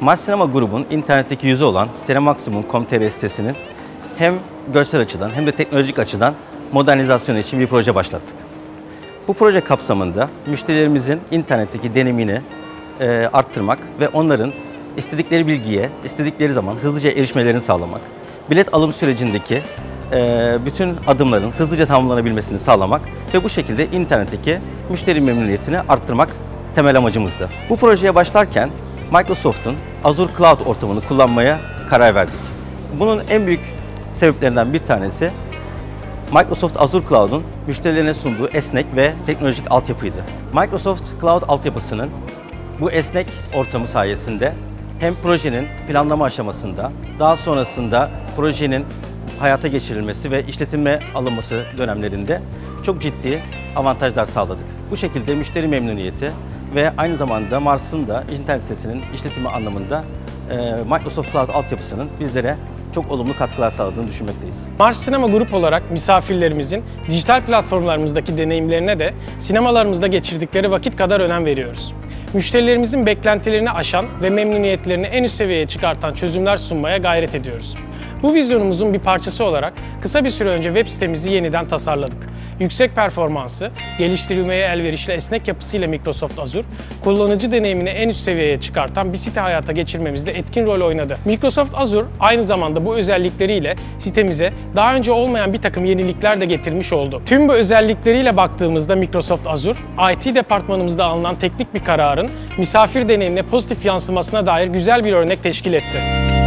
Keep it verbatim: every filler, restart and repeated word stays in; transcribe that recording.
Mars Sinema Grubu'nun internetteki yüzü olan cinemaximum nokta com nokta tr sitesinin hem görsel açıdan hem de teknolojik açıdan modernizasyonu için bir proje başlattık. Bu proje kapsamında müşterilerimizin internetteki deneyimini e, arttırmak ve onların istedikleri bilgiye, istedikleri zaman hızlıca erişmelerini sağlamak, bilet alım sürecindeki e, bütün adımların hızlıca tamamlanabilmesini sağlamak ve bu şekilde internetteki müşteri memnuniyetini arttırmak temel amacımızdı. Bu projeye başlarken Microsoft'un Azure Cloud ortamını kullanmaya karar verdik. Bunun en büyük sebeplerinden bir tanesi Microsoft Azure Cloud'un müşterilerine sunduğu esnek ve teknolojik altyapıydı. Microsoft Cloud altyapısının bu esnek ortamı sayesinde hem projenin planlama aşamasında, daha sonrasında projenin hayata geçirilmesi ve işletime alınması dönemlerinde çok ciddi avantajlar sağladık. Bu şekilde müşteri memnuniyeti ve aynı zamanda Mars'ın da internet sitesinin işletimi anlamında Microsoft Cloud altyapısının bizlere çok olumlu katkılar sağladığını düşünmekteyiz. Mars Sinema Grup olarak misafirlerimizin dijital platformlarımızdaki deneyimlerine de sinemalarımızda geçirdikleri vakit kadar önem veriyoruz. Müşterilerimizin beklentilerini aşan ve memnuniyetlerini en üst seviyeye çıkartan çözümler sunmaya gayret ediyoruz. Bu vizyonumuzun bir parçası olarak kısa bir süre önce web sitemizi yeniden tasarladık. Yüksek performansı, geliştirilmeye elverişli esnek yapısıyla Microsoft Azure, kullanıcı deneyimini en üst seviyeye çıkartan bir site hayata geçirmemizde etkin rol oynadı. Microsoft Azure aynı zamanda bu özellikleriyle sitemize daha önce olmayan bir takım yenilikler de getirmiş oldu. Tüm bu özellikleriyle baktığımızda Microsoft Azure, I T departmanımızda alınan teknik bir kararın misafir deneyimine pozitif yansımasına dair güzel bir örnek teşkil etti.